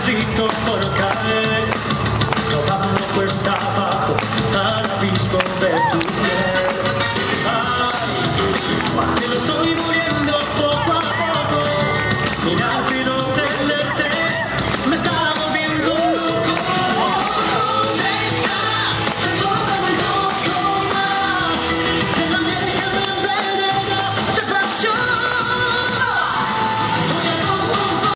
maldito por caer, rodando cuesta abajo al abismo de tu piel. Ay, me lo estoy muriendo poco a poco, mira.